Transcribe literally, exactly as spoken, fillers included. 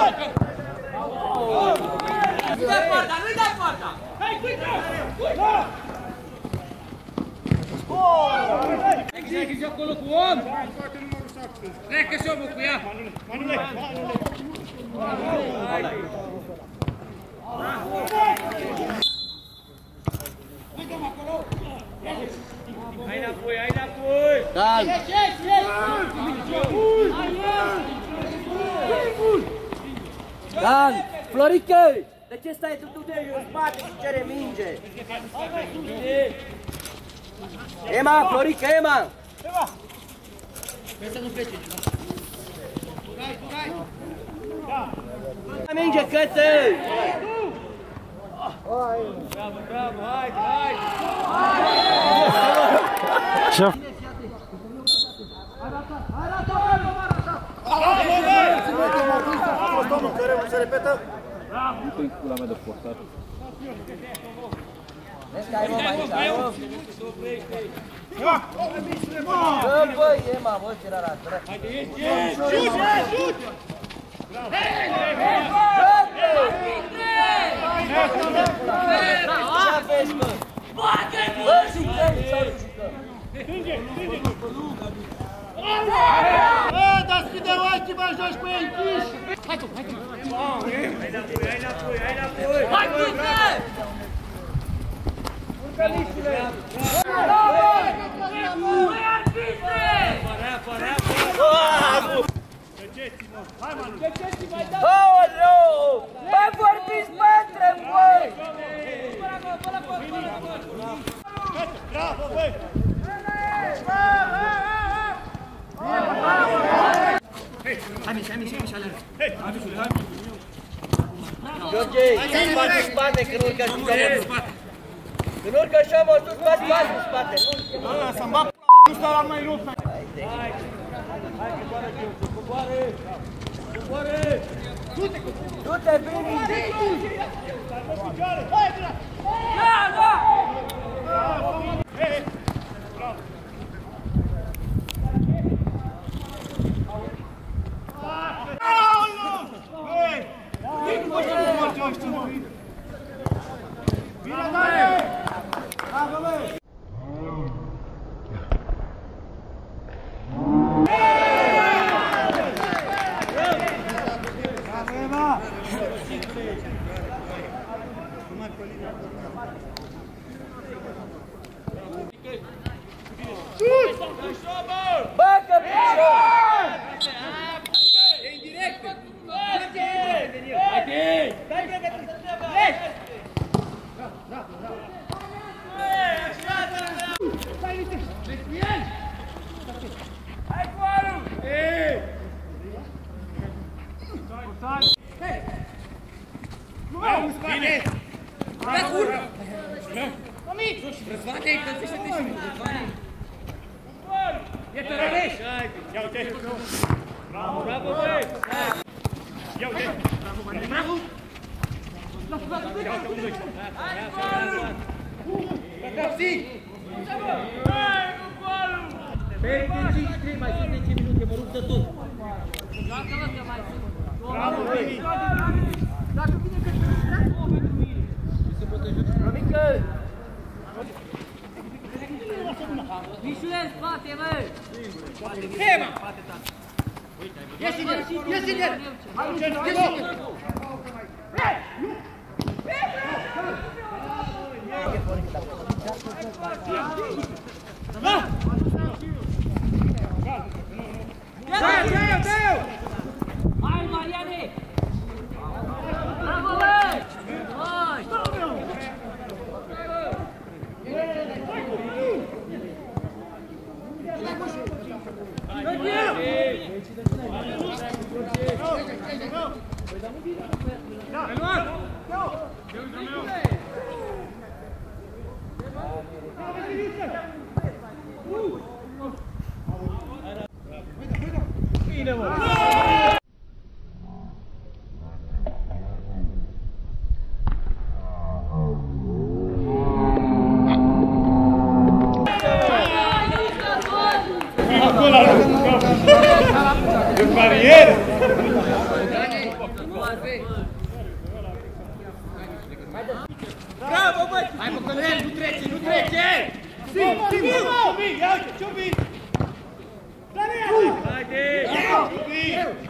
Nu-i dai poarta, nu-i dai poarta! Hai, cuită! Hai că joc acolo cu om! Trecă și omul cu ea! Manule! Hai înapoi, hai înapoi! Calm! Calm! Florică! De ce stai tu de în spate și cere minge? Ema, Florică, Ema! Vrei să nu plece? Turai, turai! Minge, căță! Bravo, bravo, hai, hai! Ce? Se repetă? Uite-i pula mea de portar. Vezi că ai om aici, ai om? Bă, băi, Ema, bă, ce rara, rara. Haide, ieși, ieși! Ieși, ieși! Ce aveți, bă? Bă, jucăm sau nu jucăm? Bă, dați fi de ochi, mă, joci cu ei închiși! Hai tu, hai tu! Hai înapoi, hai înapoi, hai înapoi! Hai, Cuită! Urcă liștile! Băi, arbitri! Apărea, apărea, apărea! Găgeți-mă! Hai, Manu! Aoleu! Bă, vorbiți bătre, băi! Bravo, băi! Hai, Mișa, hai, Mișa, Mișa, alerg! Hai, Mișule, hai! George, spate, spate, când urcă și omul. Când urcă și omul, tu scoți pasul în spate. Bă, să-mi bag nu stau la mai rupt. Hai, hai, coboară, George, coboară! Coboară! Du-te, du-te, Bini! Hai, bine! Da, da! Hei, bravo! Hei! Bine, Dane! Bravo, băi! Bagă picior! E indirect! Haide! Haide! Hai cu arul! Ei! Bine! Da, cură! Mami! Răzvane, încălzește-te și Răzvane! E Tărăreș! Ia uite! Bravo, bravo, băi! Ia uite! Bravo! Ia uite, unde ești? Hai cu arul! Capsi! Hai cu arul! Peste cinci trei, mai sunt zece minute, mă rup de tot. Joacă-mă că mai sunt! Bravo, Bini! Dacă vine că te distrag, o pentru mine! Mămică! Mișule, în spate, mă! Hei, mă! Ieși în el! Ieși în el! Ieși în el! Hai, Mariane! Bravo, băi! Hai! Bine, mă! E barieră! Bravo, băi! Hai, mă, Călăel, nu trece, nu trece! Sim, sim, sim! Ia uite, ce-o vin! Haide!